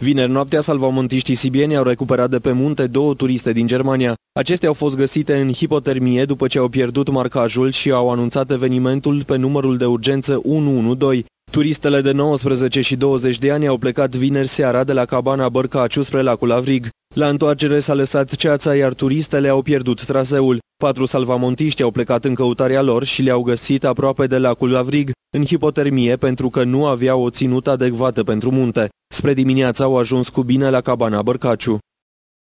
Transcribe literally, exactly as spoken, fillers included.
Vineri noaptea, salvamontiștii sibieni au recuperat de pe munte două turiste din Germania. Acestea au fost găsite în hipotermie după ce au pierdut marcajul și au anunțat evenimentul pe numărul de urgență unu unu doi. Turistele de nouăsprezece și douăzeci de ani au plecat vineri seara de la cabana Bărcaciu spre lacul Avrig. La întoarcere s-a lăsat ceața, iar turistele au pierdut traseul. Patru salvamontiști au plecat în căutarea lor și le-au găsit aproape de lacul Avrig, în hipotermie pentru că nu aveau o ținută adecvată pentru munte. Spre dimineață au ajuns cu bine la cabana Bărcaciu.